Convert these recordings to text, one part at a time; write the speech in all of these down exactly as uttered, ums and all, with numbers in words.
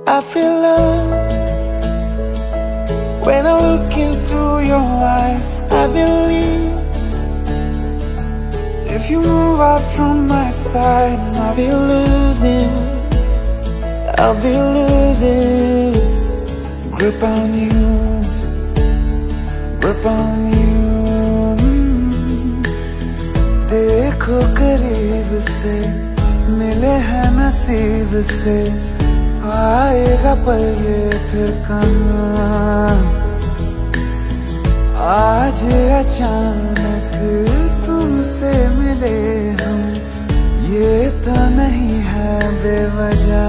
I feel love when I look into your eyes. I believe if you move out from my side, I'll be losing, I'll be losing grip on you, grip on you. देखो करीब से, मिले हैं नसीब से, आएगा पल ये फिर कहाँ। आज अचानक तुमसे मिले हम, ये तो नहीं है बेवजह।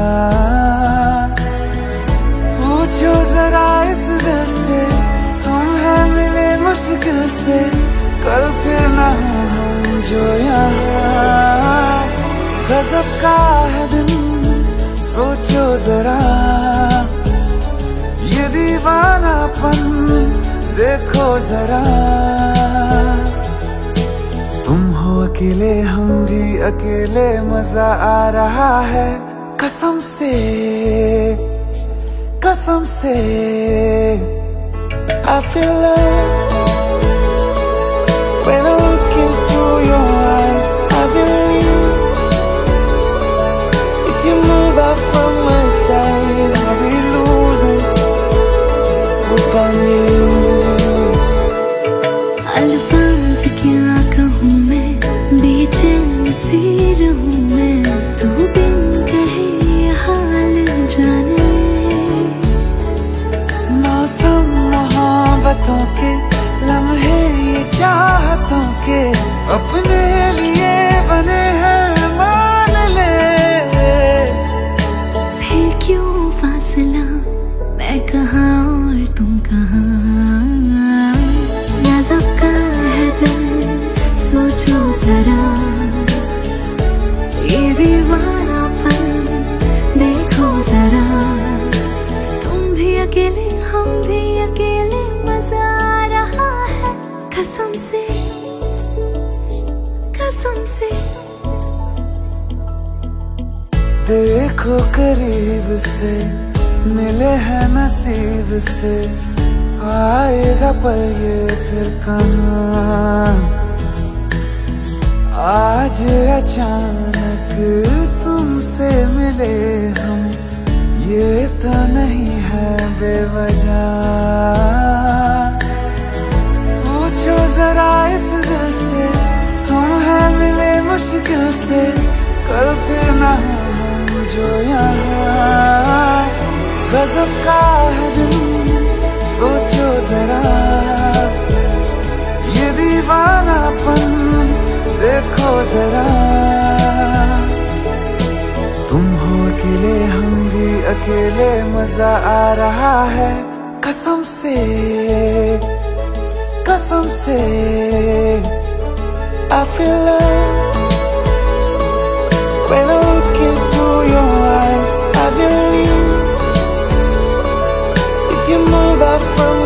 पूछो जरा इस दिल से, हम हैं मिले मुश्किल से, कल फिर ना हो हम जो यहाँ। गजब का है दिन, सोचो जरा, ये दीवानापन देखो जरा। तुम हो अकेले, हम भी अकेले, मजा आ रहा है कसम से, कसम से। I feel love when I look into your eyes. I believe if you move out from my side, I'll be losing grip on you. अल्फाज क्या कहूँ मैं, बेचैन सी रहूँ मैं, तू बिन कहे ये हाल जान ले। मौसम मोहब्बतों के, लम्हे ये चाहतों के, अपने लिए बने हैं मान ले। फिर क्यों फासला, मैं कहाँ और तुम कहाँ। गजब का है दिल, सोचो जरा, ये दीवानापन देखो जरा। तुम भी अकेले, हम भी अकेले, मजा आ रहा है कसम से, कसम से। देखो करीब से, मिले हैं नसीब से, आएगा पल ये फिर कहाँ। आज अचानक तुमसे मिले हम, ये तो नहीं है बेवजह। पूछो जरा इस दिल से, हम हैं मिले मुश्किल से, कल फिर ना हो हम जो यहाँ। गजब का है दिन, सोचो जरा, ये दीवानापन देखो जरा। तुम हो अकेले, हम भी अकेले, मजा आ रहा है कसम से, कसम से। I feel love when I look into your eyes. I believe if you move out from